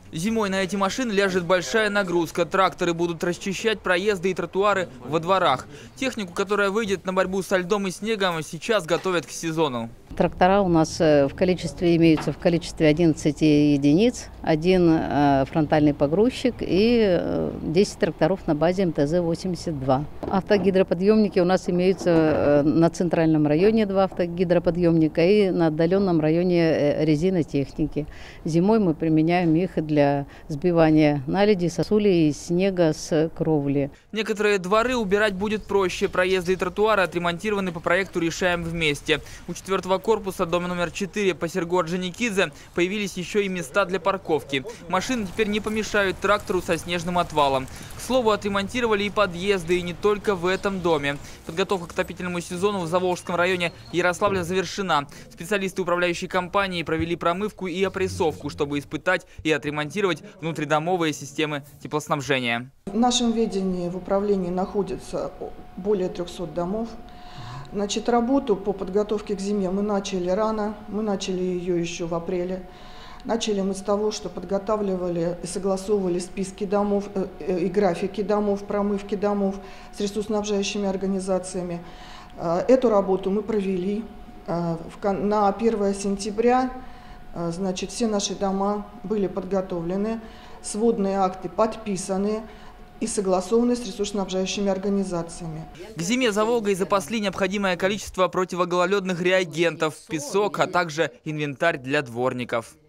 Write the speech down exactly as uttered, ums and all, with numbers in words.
Зимой на эти машины ляжет большая нагрузка. Тракторы будут расчищать проезды и тротуары во дворах. Технику, которая выйдет на борьбу со льдом и снегом, сейчас готовят к сезону. Трактора у нас в количестве имеются в количестве одиннадцати единиц, один фронтальный погрузчик и десять тракторов на базе эм тэ зэ восемьдесят два. Автогидроподъемники у нас имеются на центральном районе два автогидроподъемника и на отдаленном районе резинотехники. Зимой мы применяем их для сбивания наледи, сосули и снега с кровли. Некоторые дворы убирать будет проще. Проезды и тротуары отремонтированы по проекту «Решаем вместе». У четвертого корпуса дома номер четыре по Серго Орджоникидзе появились еще и места для парковки. Машины теперь не помешают трактору со снежным отвалом. К слову, отремонтировали и подъезды, и не только в этом доме. Подготовка к отопительному сезону в Заволжском районе Ярославля завершена. Специалисты управляющей компании провели промывку и опрессовку, чтобы испытать и отремонтировать внутридомовые системы теплоснабжения. В нашем ведении в управлении находится более трёхсот домов. Значит, работу по подготовке к зиме мы начали рано, мы начали ее еще в апреле. Начали мы с того, что подготавливали и согласовывали списки домов и графики домов, промывки домов с ресурсоснабжающими организациями. Эту работу мы провели. На первое сентября, значит, все наши дома были подготовлены, сводные акты подписаны и согласованы с ресурсоснабжающими организациями. К зиме за Волгой запасли необходимое количество противогололедных реагентов, песок, а также инвентарь для дворников.